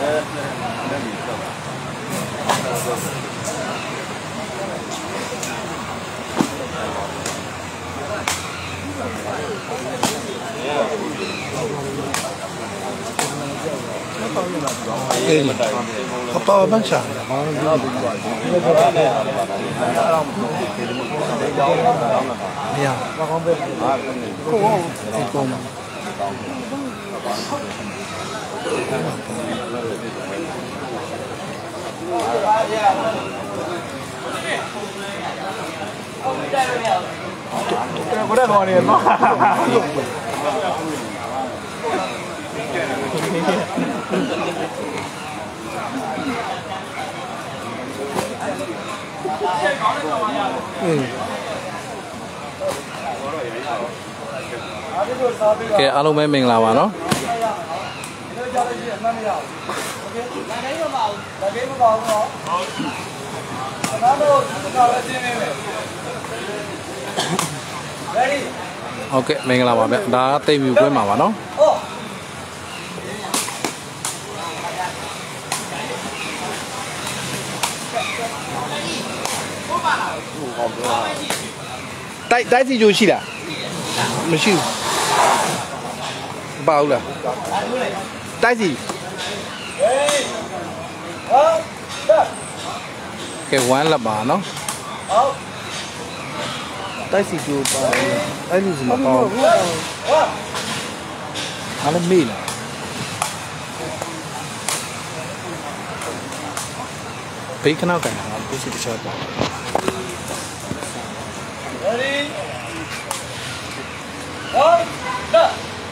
Apa bangsa? Ya. Oke, alo mấy mình làm à nó? Ok, mình làm à, đã tìm hiểu quên mà nó. Tại gì rồi xí à? Mình xí. Bao là. Tại gì? Cái quán là bà nó. Tại gì chú bà? Tại gì mà bao? Anh làm gì nè? Thấy cái nào cả? Tôi sẽ cho bà. Ready? One, go!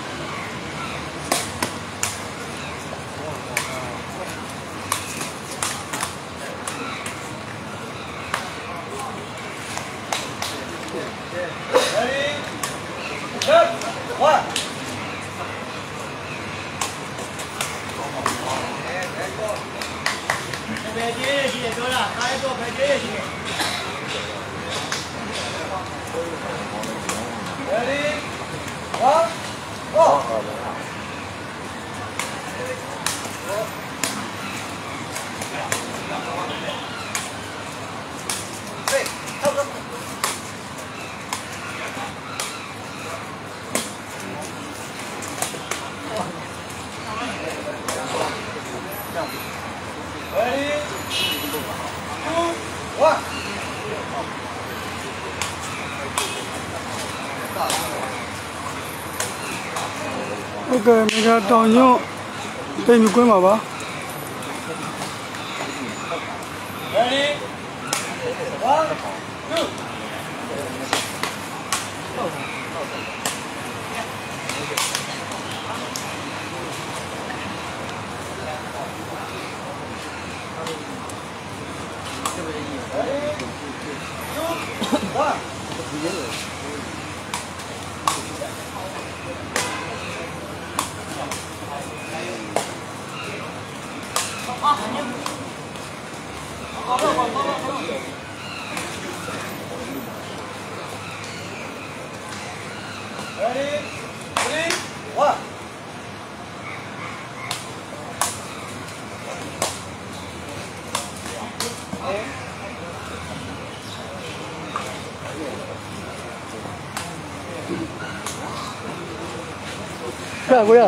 Ready? Go! One. Về kia thì tôi là cái tôi về kia thì. Ready? One, go! Ready? 2, 1. Ok, mình ra tàu nhọ. Đây mình quên mà ba. Ready? 1, 2. Ready? 3, 1. Kìa, kìa.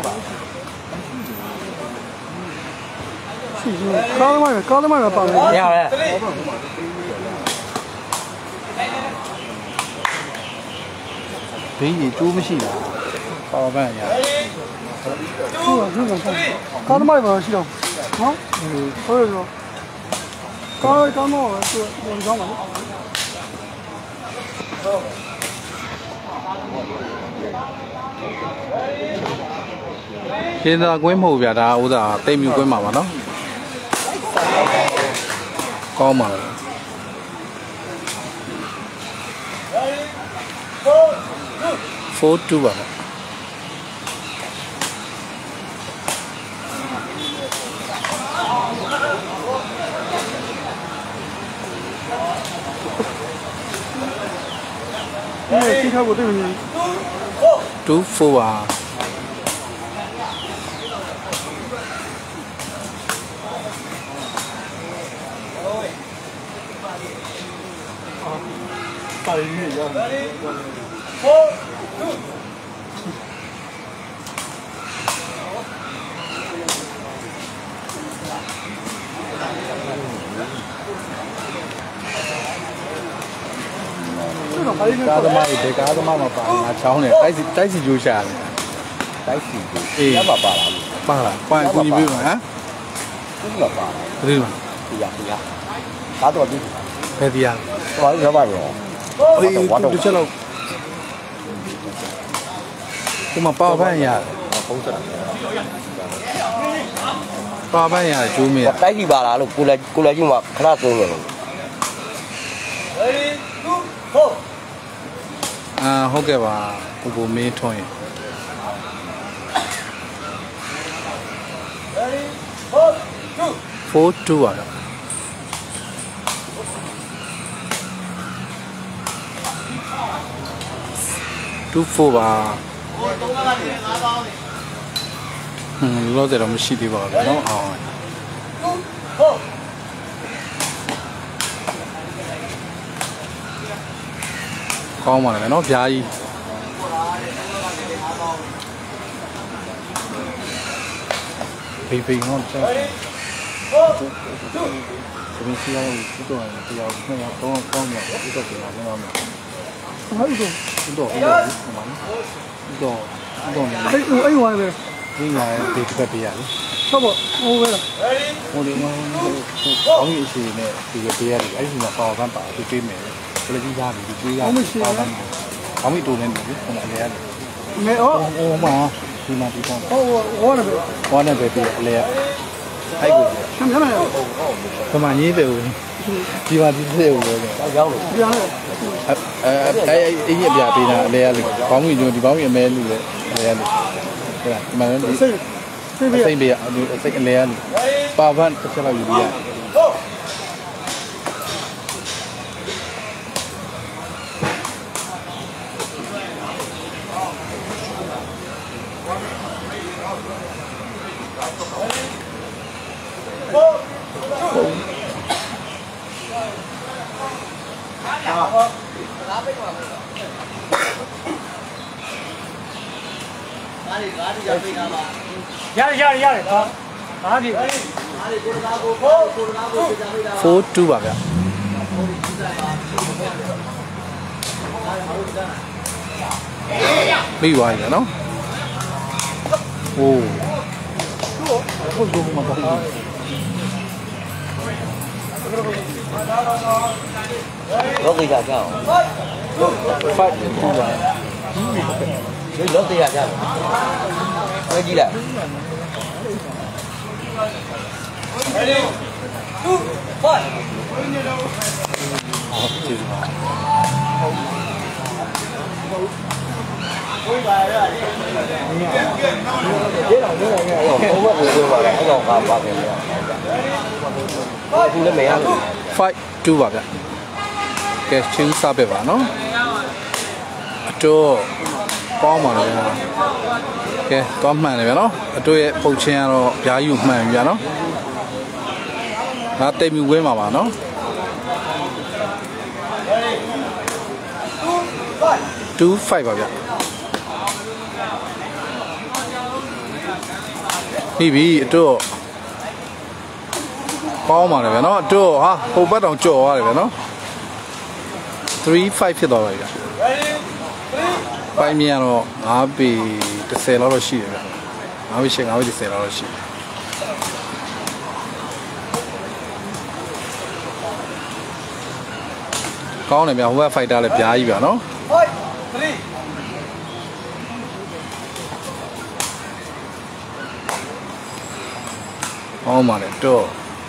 Cao tới mai bảo này. Đeo đây. Cái gì chú mới xì à? Bao bao nhiêu? Cao tới mai bảo xì đâu? Hả? Thôi rồi. Cao nó tôi giống mà. Hiện tại quên màu việt à, u đã tem nhiều quên màu mà nó. Có mà. Four two bạn. Cái theo của tôi mình. Two four à. Cá tôm mái thì cá tôm mái mà bà cháu này cái gì chú xà này cái gì giá bà là ba cũng như vậy hả cũng là bà đi mà thì cá to đi cái gì à nói cho bà rồi ôi tôi chết đâu cũng mà bao bao nhiêu không sợ bao bao nhiêu chú mày cái gì bà là lúc cô lại nhưng mà khá tôi rồi à ok bà cô bố mẹ thôi 4-2 à 2-4 bà lo giờ làm gì đi vào đó con mà nó dài phi ngon chứ mình chỉ là cái đồ thì là cái nhà con nhỏ cái đồ thì là cái ngon không hết rồi cái đồ ấy ngoài về cái nhà thì cái bia sao bộ ô về là ô đi mà có những gì này thì cái bia thì ấy thì là bao văn bảo thì phim này cái gì ra thì cái gì ra bao văn có mấy đồ này không phải lấy mẹ ô mà thì mà thì con ô này về bia lấy ai cũng xem này cái mà nhí đều chỉ mà đi đều rồi giáo rồi cái ý nghĩa bia bia là lấy được có người dùng thì có người mê được lấy được mà nó xây bia xây cái lấy được bao văn cái là gì bia Yare, hả đi 4-2 bà ạ đi hoài rồi nó ồ không dùng mà không nó đi ra sao phải thu vào nó đi ra sao cái gì đấy Ready, 2, 5. Fight 2 ပါဗျကဲချင်းစားပဲပါနော်အတော့ပေါင်းပါလေဗျာကဲတော့မှန်တယ်ဗျာနော်အတော့ရဲ့ပုံချင်းကတော့ဓာယူမှန်ပြီဗျာနော်ဒါတိတ်မြူဝင်းပါပါနော်2-5ပါဗျပြီအတော့ပေါင်းပါလေဗျာနော်အတော့ဟာဟိုဘက်တောင်ကြော်သွားတယ်ဗျာနော်3-5ဖြစ်သွားပါပြီဗျာပိုင်းမြန်တော့9ပေ10လောက်တော့ရှိတယ်ဗျာ9ပေ10လောက်တော့ရှိကောင်းတယ်ဗျာဟိုဘက်ဖိုက်တာလည်းပြားကြီးဗျာနော်အောင်ပါလေတော့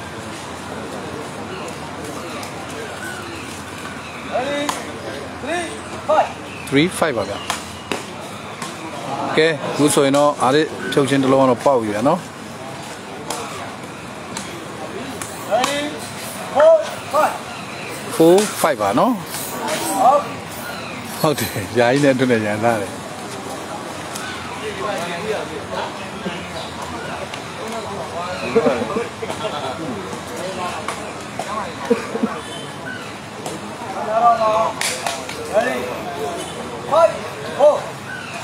3-5ပါဗျာကဲခုဆိုရင်တော့အားလေးဖြုတ်ချင်းတစ်လုံးကတော့ပေါက်ပြီဗျာနော်4-5ပါနော်ဟုတ်တယ်ယာယီနဲ့တွနဲ့ရန်သားတယ်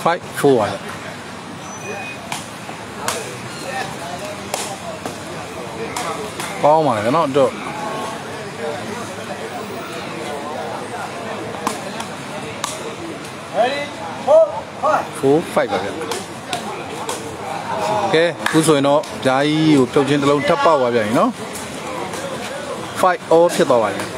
5 4ပါဗျကောင်းပါလေနော်တော့4 5ပါဗျကဲခုဆိုရင်တော့ဂျာကြီးကိုပြုတ်ချင်းတစ်လုံးထပ်ပေါက်သွားပြန်ပြီနော်5 all ဖြစ်သွားပါပြီ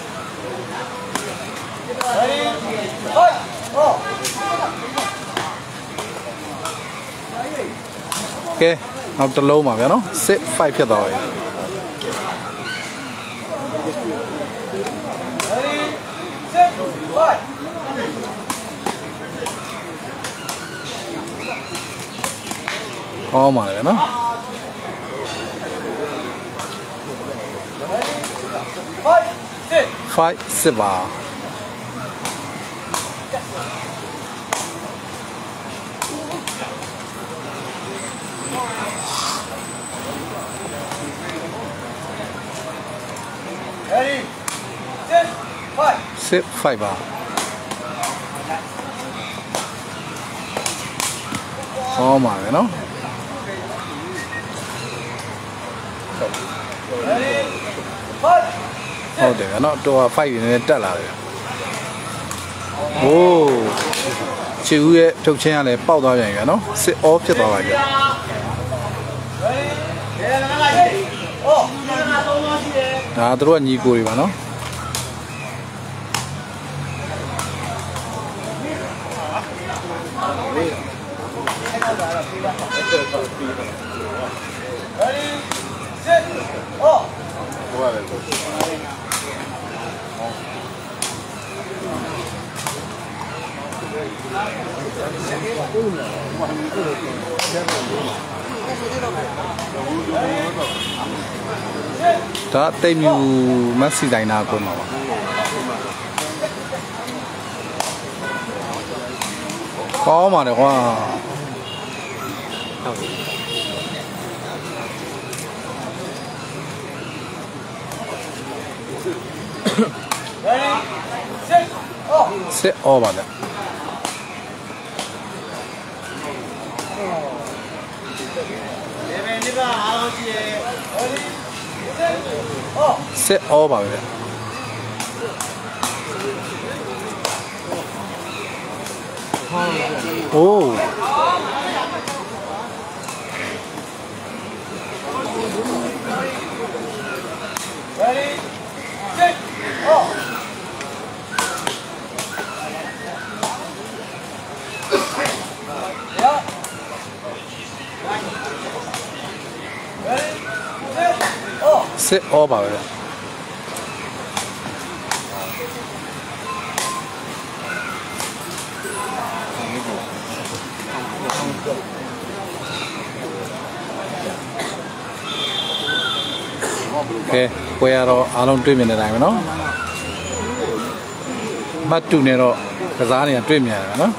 ကဲနောက်တစ်လုံးပါဗျာနော်6 5ဖြစ်သွားပါပြီကောင်းပါလေနော်5 6ပါ6 5ပါကောင်းပါလေနော်ဟုတ်တယ်နော်တော့5ရင်းနဲ့တက်လာတယ်ဟိုးချီဦးရဲ့ထုတ်ချင်းကလည်းပေါက်သွားပြန်ပြီနော်စစ်အောဖြစ်သွားပါပြီဒါတို့ကညီကိုတွေပါနော်ဒါတိတ်မြူမက်ဆီတိုင်းနာကိုမှာပါကောင်းပါတယ်ကွာစစ်အောပါဗျစစ်အောပါဗျโอ้စစ်အောပါဗျကဲပွဲရတော့အားလုံးတွေ့မြင်နေတိုင်းပဲနော်မှတ်တူနေတော့ကစားနေရတွေ့မြင်ရတယ်နော်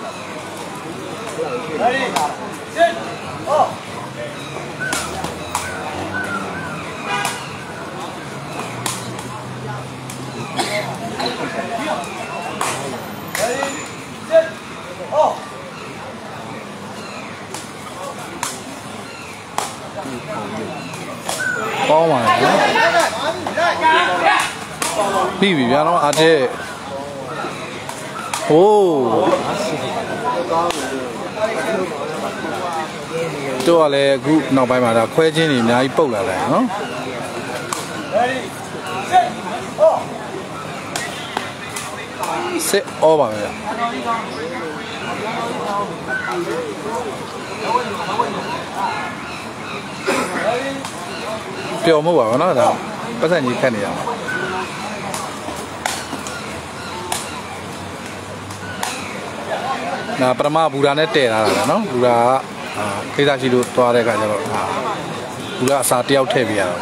ကောင်းပါလေပြီပြီဗျာနော်အားတဲ့ဟိုးတို့ကလည်းအခုနောက်ပိုင်းမှာဒါခွဲချင်းတွေအများကြီးပုတ်လာတယ်နော်စစ်အောပါဗျာပျော်မှုပါဘောနော်ဒါပတ်စံကြီးခတ်နေရမှာဒါပရမဘူရာနဲ့တည်ထားတာနော်ဘူရာကခိစားရှိလို့သွားတဲ့အခါကျတော့ဘူရာအစာတယောက်ထည့်ပြရတော့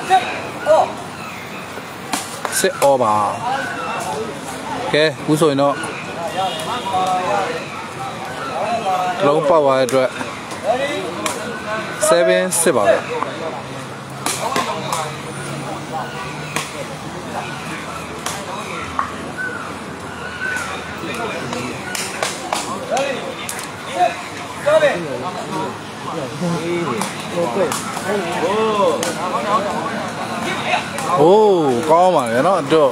စစ်အောပါကဲဘူးဆိုရင်တော့လုံးပေါက်သွားတဲ့အတွက်7 စစ်ပါပဲโอ้ก้าวมาเลยเนาะတော့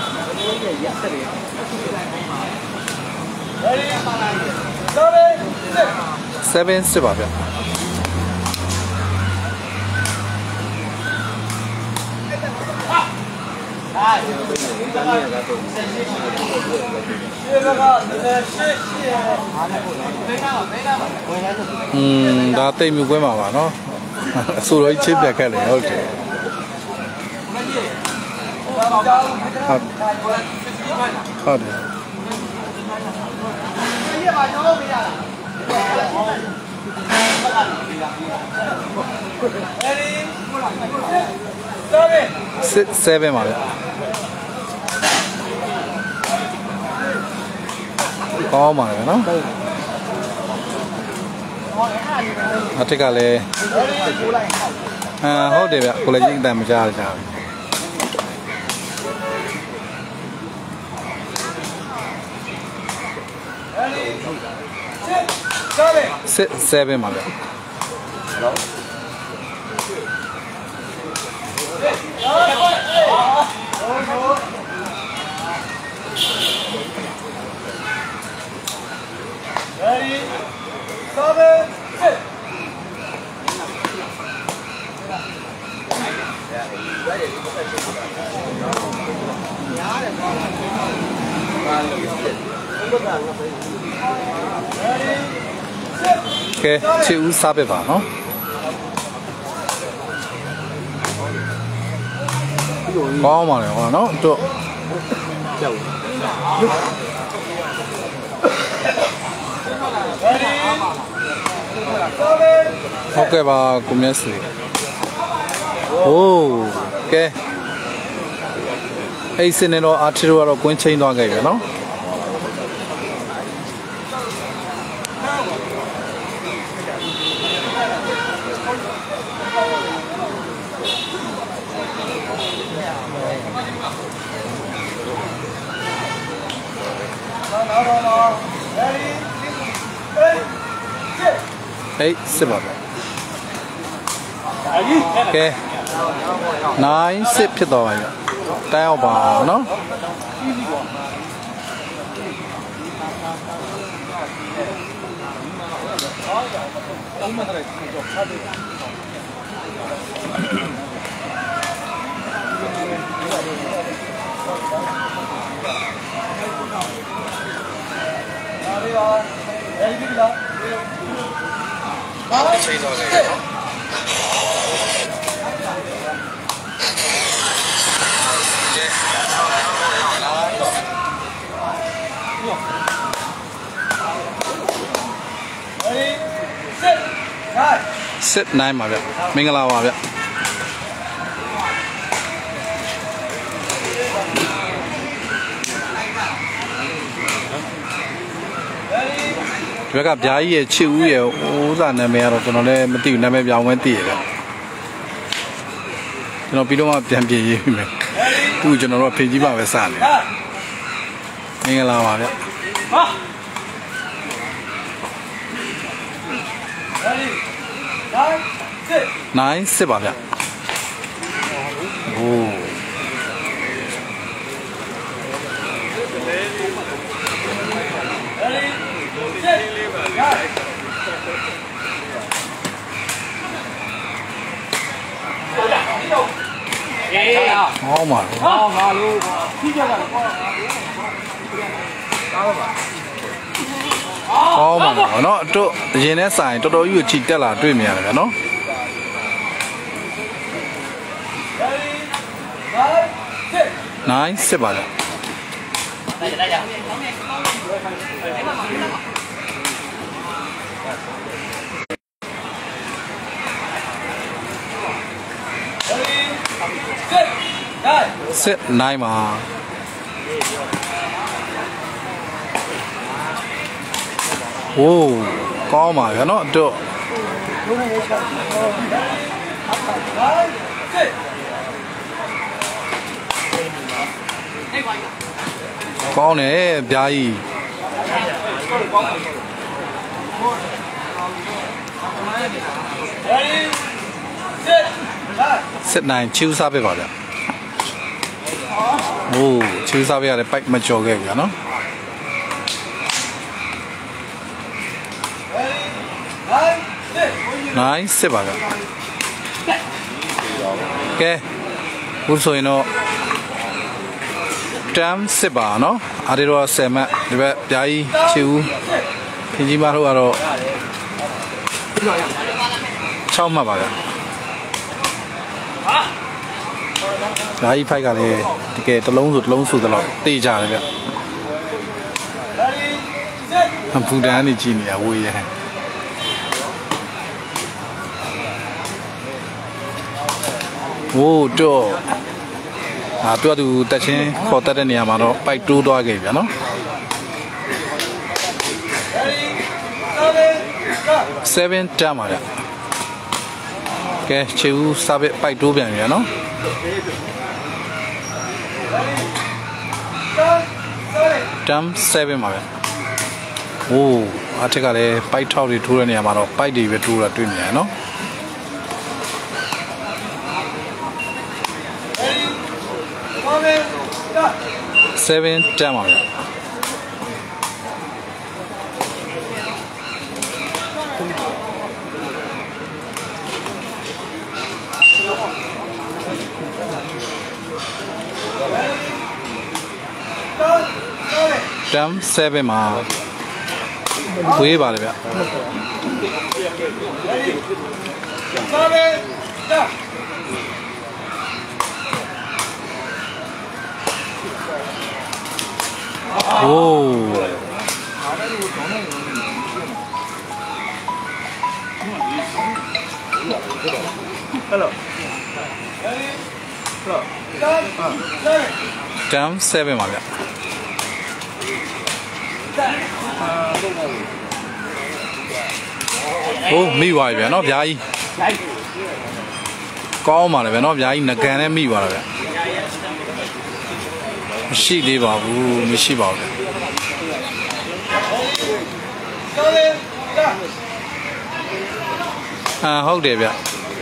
7 6ပါဗျဒါတိတ်မြွေးပွဲမှာပါเนาะအစိုးရချင်းပြက်ခက်လေဟုတ်တယ်ဟုတ်တယ်7ပါဗျကောင်းပါလေနော်အထက်ကလည်းဟုတ်တယ်ဗျကိုလည်းကြီးအတန်မကြားကြဘူး7ပါဗျကဲချစ်ဦးစားပဲပါနော်ကောင်းပါလေဟောနော်တော့ဟုတ်ကဲ့ပါကိုမျက်စိโอ้ကဲအဲ့စနေတော့အာထီတို့ကတော့ကွင်းချင်းသွားခဲ့ပြီနော်ဟေးစစ်ပါပဲကဲ9 10ဖြစ်သွားပါပြီတိုင်အောင်ပါနော်ချိန်တော့လေနော်စစ်နိုင်ပါဗျမင်္ဂလာပါဗျဒီဘက်ကဗျာကြီးရဲ့ချစ်ဦးရဲ့ဥစားနာမည်ကတော့ကျွန်တော်လည်းမသိဘူးနာမည်ပြောင်းဝဲသိရဗျကျွန်တော်ပြီးတော့မှပြန်ပြင်ရေးပြီမယ်သူကျွန်တော်တို့ဖေကြီးပါပဲစနေမင်္ဂလာပါဗျ9 10ပါဗျโอ้ဟောမှာဟောပါလို့ပြီးကြတာကောင်းပါပါเนาะတို့အရင်နဲ့ဆိုင်တော်တော်ကြီးကိုချီတက်လာတွေ့မြင်ရတယ်ဗျာเนาะ9 10ပါလားစစ်နိုင်ပါโอ้ကောင်းပါဗျာเนาะတို့ကောင်းတယ်ဗျာကြီးစစ်နိုင်ချူစားပေးပါဗျโอ้ချူစားပေးရတယ်ပိုက်မကြော်ခဲ့ဗျာနော်နိုင်စစ်ပါဗျကဲဘုဆိုရင်တော့တမ်စစ်ပါနော်အားတွေတော့10မှတ်ဒီဘက်ပြာကြီးချီဦးခင်ကြီးမတို့ကတော့6မှတ်ပါဗျဓာကြီးဖိုက်ကလည်းတကယ်တစ်လုံးဆိုတစ်လုံးဆိုတော့တေးကြတယ်ဗျဘူတန်နေကြည့်နေရဝေးရโอ้တော့သူကသူတက်ချင်းခေါ်တက်တဲ့နေရာမှာတော့ပိုက်တိုးသွားခဲ့ဗျာနော်7 တမ်းပါဗျကဲချေဦးစားပဲပိုက်တိုးပြန်ပြီနော်တမ်း7ပါဗျโอ้အထက်ကလည်းပိုက်ထောက်တွေထိုးတဲ့နေရာမှာတော့ပိုက်တွေပဲထိုးတာတွေ့နေရနော်7 တမ်းပါဗျတမ်7မှာဝေးပါလေဗျโอ้တမ်7ပါဗျโอ้မိသွားပြီဗျာနော်ဗျာကြီးကောင်းပါလေဗျာနော်ဗျာကြီးငကန်နဲ့မိသွားတာဗျာမရှိသေးပါဘူးမရှိပါဘူးဟုတ်တယ်ဗျ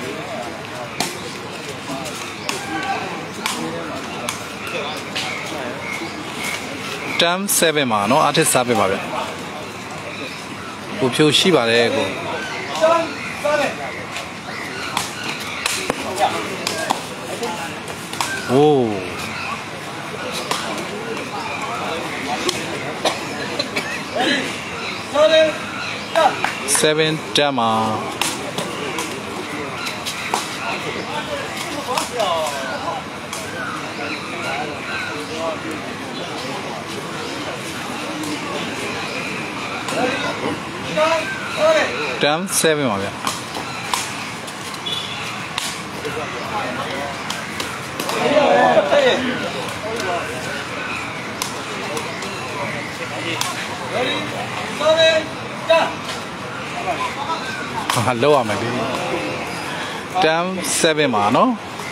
တမ်7မှာနော်အထက်စားပေးပါဗျကိုဖြိုရှိပါတယ်ကိုโอ้7 တမ်းမှာတမ်7ပါဗျဟာလောက်ရမယ်ဒီတမ်7ပါနော်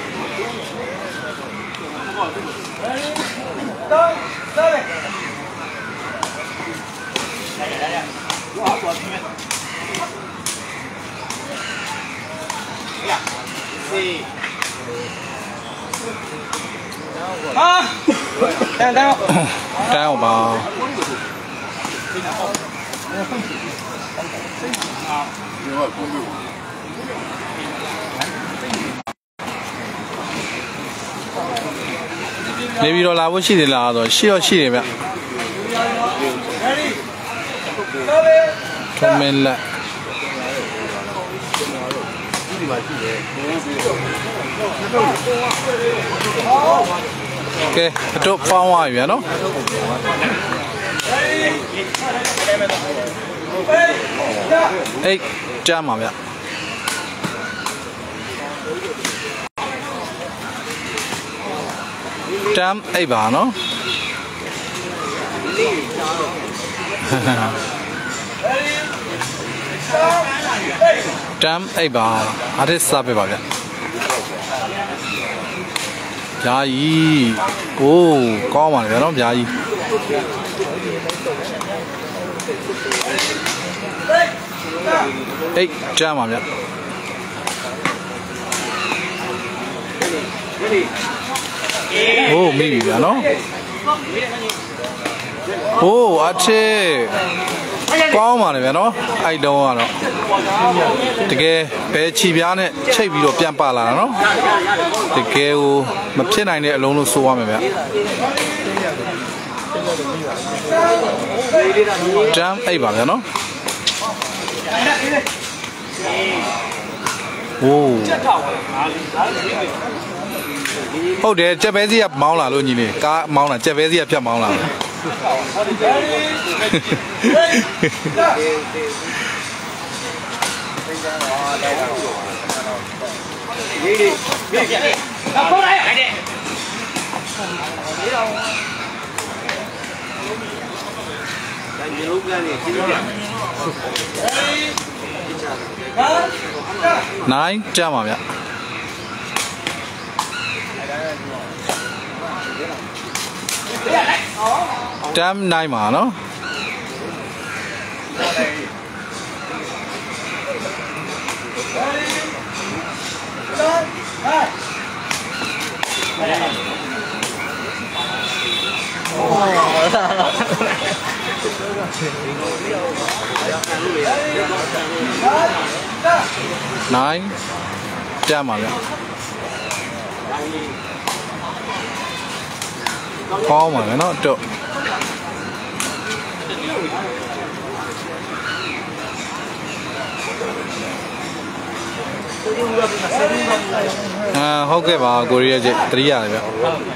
တန်းအောင်ပါနေပြီးတော့လာဖို့ရှိတယ်လားဆိုရှိတော့ရှိတယ်ဗျထုံးမင်းလက်ကဲအတော့ဖောင်းသွားပြီဗျာနော်8 တမ်းပါဗျတမ်8ပါနော်တမ်8ပါအထက်စားပေးပါဗျဗျာကြီးโอ้ကောင်းပါလေဗျာနော်ဗျာကြီး 8ကျမ်းပါဗျโอ้မိပြီဗျာနော်โอ้အချေကောင်းပါလေဗျာနော်အဲ့တုံးကတော့တကယ်ပဲချီပြားနဲ့ချိတ်ပြီးတော့ပြန်ပါလာတာနော်တကယ်ကိုမဖြစ်နိုင်တဲ့အလုံးလို့ဆိုရမယ်ဗျာဂျမ်8ပါဗျာနော်โอ้ဟုတ်တယ်ကြက်ပဲစီကမောင်းလာလို့ညီလေးကားမောင်းလာကြက်ပဲစီကဖြတ်မောင်းလာ9ကျမ်းပါဗျတမ်နိုင်ပါနော်9တမ်ပါဗျကောင်းပါလေနော်တော့ဟုတ်ကဲ့ပါကိုရီးယားကြီးတရိယာလေဗျ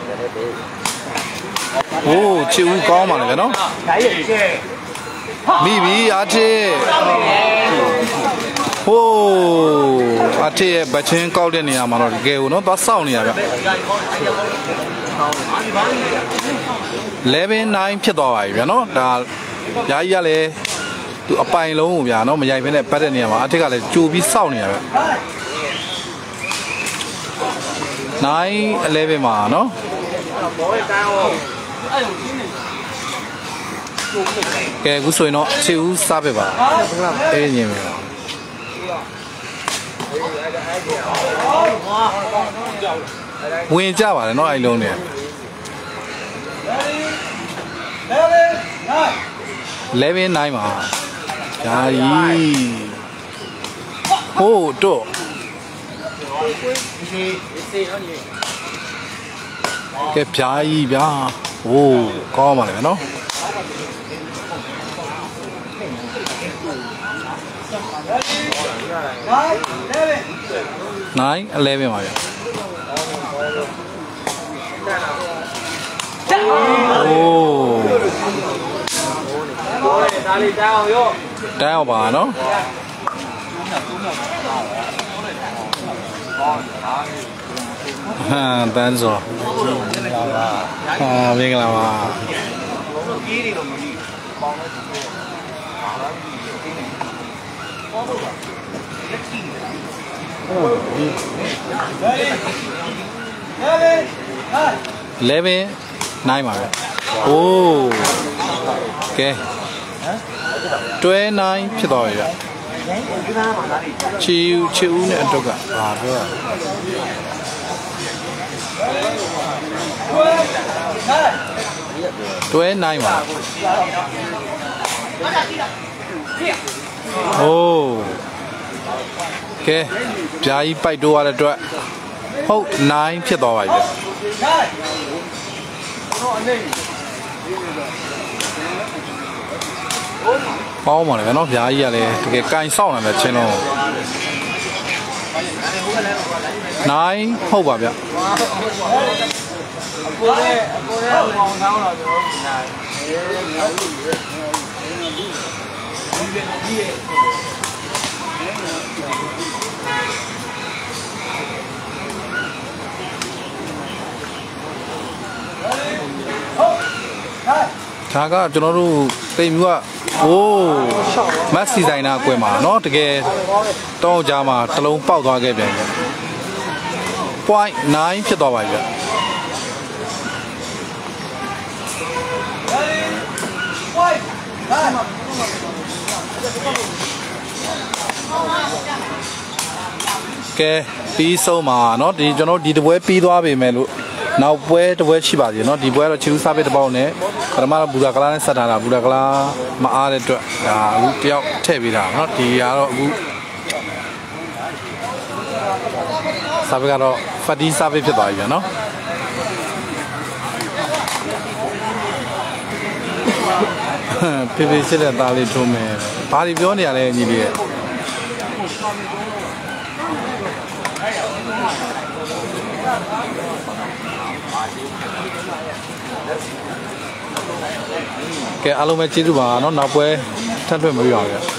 โอ้ချစ်ဦးကောင်းပါလေဗျနော်မိပြီအားချစ်ဟိုးအထရဲ့ဗချင်းကောက်တဲ့နေရာမှာတော့တကယ်ကိုနော်သွားစောင့်နေရဗျ11-9ဖြစ်သွားပါပြီဗျာနော်ဒါယာကြီးကလည်းသူအပိုင်လုံးကိုဗျာနော်မရိုက်ဖ ೇನೆ ပတ်တဲ့နေရာမှာအထက်ကလည်းကြိုပြီးစောင့်နေရဗျ9-11မှာနော်ကဲအခုဆိုရင်တော့ချစ်ဦးစားပဲပါအေးညင်ပဲဝင်ကြပါလေနော်အဲ့လုံးနေ11-9ပါဂျာကြီးဟိုးတော့ကဲဂျာကြီးဗျာဟိုးကောင်းပါလေနော်9-11ပါဗျာโอ้တိုင်းအောင်ပါနော်ဟာတန်းစောဟာမင်္ဂလာပါ11-9ပါပဲโอ้ကဲ12-9ဖြစ်သွားပြီဗျချီဦးနဲ့အတုက်ကဟာပြော12-9ပါโอ้ကဲဂျာကြီးပိုက်တိုးရတဲ့အတွက်ဟုတ်9ဖြစ်သွားပါပြီဗျပေါင်းပါလေနော်ဗျာကြီးကလည်းတကယ်ကင်ဆောက်နေတယ်ချင်းတော့9ဟုတ်ပါဗျဒါကကျွန်တော်တို့တိမ်မျိုးကโอ้မက်ဆီဆိုင်နာကွယ်မှာเนาะတကယ်တောင်းကြမှာတလုံးပေါက်သွားခဲ့ပြန်ပြီ 0.9 ဖြစ်သွားပါပြီဗျကဲပြီးဆုံးမှာเนาะဒီကျွန်တော်ဒီတပွဲပြီးသွားပြီမယ်လို့နောက်ပွဲတပွဲရှိပါသေးเนาะဒီပွဲကတော့ချီလူစားပစ်တစ်ပေါက်နဲ့ပထမတော့ဘူဒါကလာနဲ့ဆက်ထားတာဘူဒါကလာမအားတဲ့အတွက်ဒါအခုတယောက်ထည့်ပေးတာเนาะဒီကတော့အခုစားပစ်ကတော့ဖတ်တီးစားပစ်ဖြစ်သွားပြီเนาะဖေဖေစစ်တဲ့သားလေးထုံးမယ်ဘာတွေပြောနေရလဲညီလေးရဲ့ကဲအားလုံးပဲကျေးဇူးပါเนาะနောက်ပွဲထပ်တွေ့မလို့ရအောင်